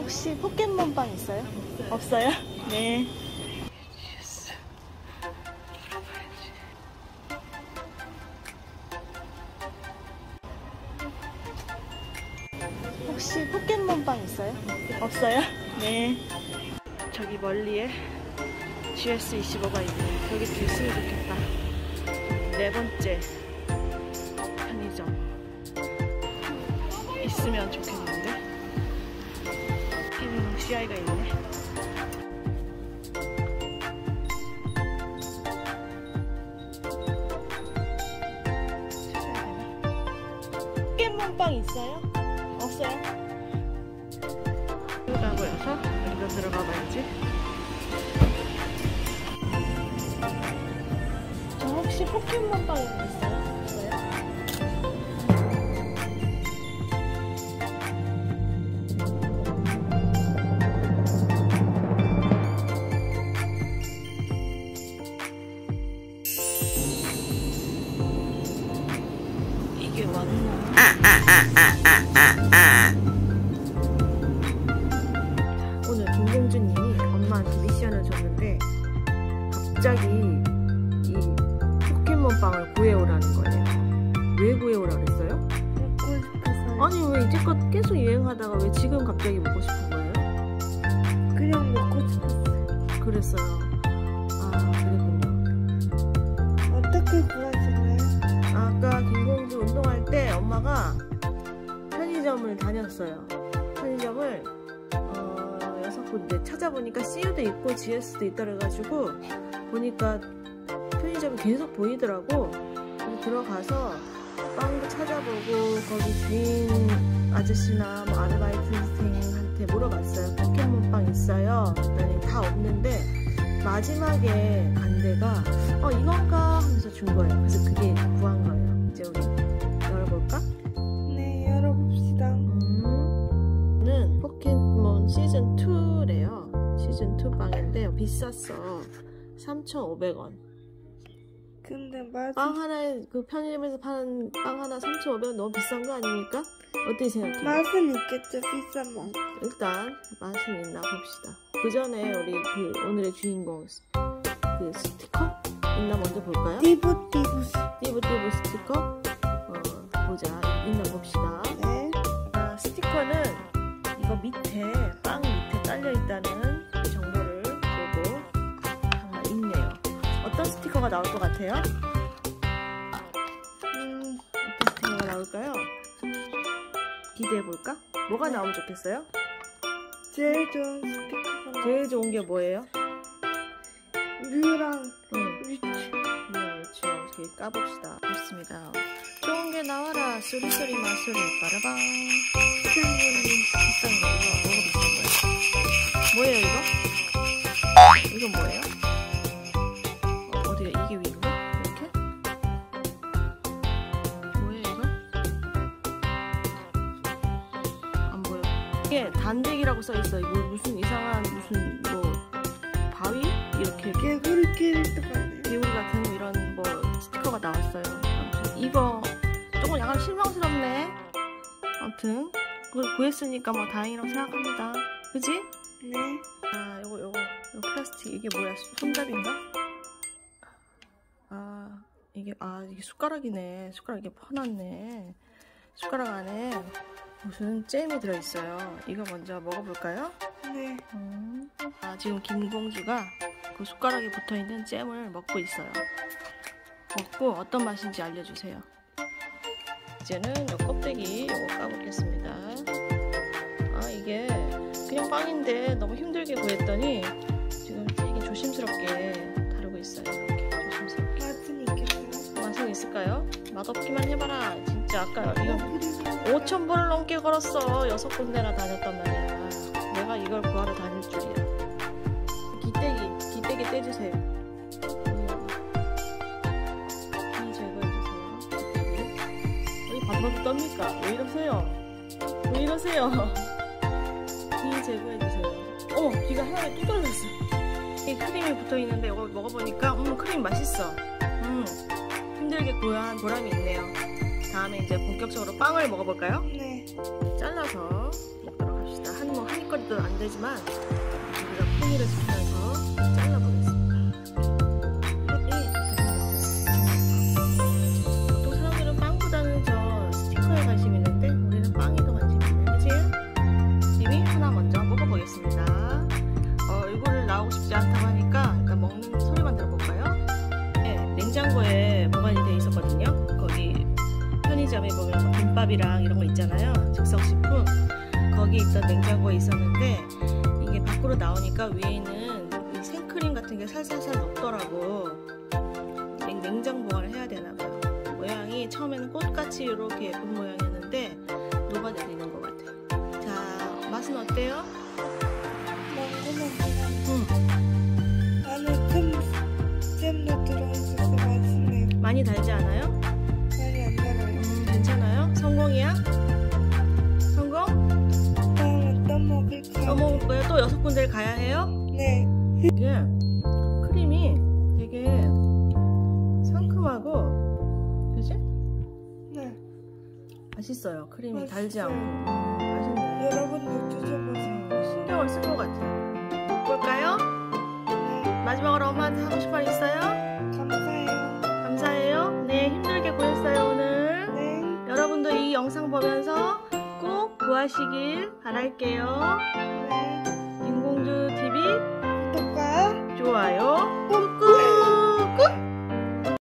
혹시 포켓몬빵 있어요? 없어요? 네. 혹시 포켓몬빵 있어요? 없어요? 네. 저기 멀리에 GS25가 있네. 여기 있으면 좋겠다. 네 번째 편의점 있으면 좋겠는데. CI가 있네. 포켓몬빵 있어요? 없어요? 여기가 보여서 여기로 들어가 봐야지. 저 혹시 포켓몬빵 있어요? 없어요? 이게 맞나? 오늘 김공주님이 엄마한테 미션을 줬는데 갑자기 이 포켓몬빵을 구해오라는 거예요. 왜 구해오라 그랬어요? 먹고 싶어서. 아니 왜 이제껏 계속 유행하다가 왜 지금 갑자기 먹고 싶은 거예요? 그냥 먹고 싶었어요. 그랬어요. 아 그랬군요. 어떻게 구하시나요? 아까 김공주 운동할 때 엄마가 편의점을 다녔어요. 편의점을 6군데 찾아보니까 CU도 있고 GS도 있다 그래가지고 보니까 편의점이 계속 보이더라고. 그래서 들어가서 빵도 찾아보고 거기 주인 아저씨나 뭐 아르바이트생한테 물어봤어요. 포켓몬빵 있어요? 그랬더니 다 없는데 마지막에 간 데가 이건가 하면서 준 거예요. 그래서 그게 구한 거예요. 이제 우리 열어볼까? 네, 열어봅시다. 는 포켓몬 시즌2래요. 시즌2 빵인데 비쌌어. 3,500원. 근데 맛이 빵 하나에 그 편의점에서 파는 빵 하나 3,500원 너무 비싼 거 아닙니까? 어떻게 생각해요? 맛은 있겠죠, 비싼 맛. 일단 맛은 있나 봅시다. 그 전에 우리 그 오늘의 주인공 그 스티커 있나 먼저 볼까요? 띠부띠부. 띠부띠부 스티커 보자. 있나 봅시다. 네. 스티커는 이거 밑에 빵 밑에 딸려 있다는 그 정보를 보고 하나 있네요. 어떤 스티커가 나올 것 같아요? 어떤 스티커가 나올까요? 기대해 볼까? 뭐가 나오면 좋겠어요? 제일 좋은 스티커가 제일 좋은 게 뭐예요? 뮤랑 네, 그렇죠. 이렇게 까봅시다. 좋습니다. 좋은 게 나와라. 소리소리 마소리 빠라방. 비싼 거는 비싼 거 이거 뭐가 비싼 거예요? 뭐예요 이거? 이건 뭐예요? 어디가 이게 위인가? 이렇게? 뭐예요 이거? 안 보여. 이게 단백이라고 써있어. 이거 무슨 이상한 무슨 뭐 바위? 이렇게 개구리끼리 뜨거워요. 개구리 같은 이런 뭐 스티커가 나왔어요. 아무튼 이거 조금 약간 실망스럽네. 아무튼 그걸 구했으니까 뭐 다행이라고 생각합니다. 그지? 네. 요거 플라스틱 이게 뭐야? 손잡이인가? 이게 숟가락이네. 숟가락 이게 퍼놨네. 숟가락 안에 무슨 잼이 들어있어요. 이거 먼저 먹어볼까요? 네. 지금 김공주가 그 숟가락에 붙어있는 잼을 먹고 있어요. 먹고 어떤 맛인지 알려주세요. 이제는 요 껍데기 요거 까보겠습니다. 이게 그냥 빵인데 너무 힘들게 구했더니 지금 되게 조심스럽게 다루고 있어요. 이렇게 조심스럽게. 맛은 있겠어요? 맛은 있을까요? 맛없기만 해봐라. 진짜 아까 이거 5,000번을 넘게 걸었어. 6군데나 다녔단 말이야. 내가 이걸 구하러 다닐 줄이야. 기대기 떼주세요. 이 제거해주세요. 여기 반반도 떱니까? 왜 이러세요? 왜 이러세요? 이 제거해주세요. 귀가 하나에 뚝 떨어졌어. 이 크림이 붙어있는데 이거 먹어보니까 크림 맛있어. 힘들게 구한 보람이 있네요. 다음에 이제 본격적으로 빵을 먹어볼까요? 네. 잘라서 먹도록 합시다. 한입거리 또 안 되지만 우리가 품위를 지키면서 잘라보겠습니다. 보통 사람들은 빵보다는 저 스티커에 관심이 있는데 우리는 빵에 더 관심이 있네, 그치? 이미 하나 먼저 먹어보겠습니다. 이거를 나오고 싶지 않다고 하니까 일단 먹는 소리만 들어볼까요? 네, 냉장고에 보관이 돼 있었거든요. 거기 편의점에 보면 뭐 김밥이랑 이런 거 있잖아요. 즉석식품. 거기 있던 냉장고에 있었는데 이게 밖으로 나오니까 위에는 이 생크림 같은 게 살살살 녹더라고. 냉장 보관을 해야 되나봐요. 모양이 처음에는 꽃같이 이렇게 예쁜 모양이었는데 녹아내리는 것 같아요. 자, 맛은 어때요? 안에 잼도 들어있어서 맛있네요. 많이 달지 않아요? 많이 안 달아요. 괜찮아요? 성공이야? 성공? 다음에 또 먹을까요? 또 먹을 거예요? 또 6군데를 가야 해요? 네. 이게 크림이 되게 상큼하고, 그지? 네. 맛있어요. 크림이 맛있어요. 달지 않고. 맛있네. 여러분도 드셔보세요. 신경을 쓴 것 같아요. 볼까요? 네. 마지막으로 엄마한테 하고 싶은 말 있어요? 감사해요. 감사해요. 네, 힘들게 구했어요, 오늘. 네. 여러분도 이 영상 보면서 꼭 구하시길 바랄게요. 네. 김공주 TV 구독과 좋아요 꾹꾹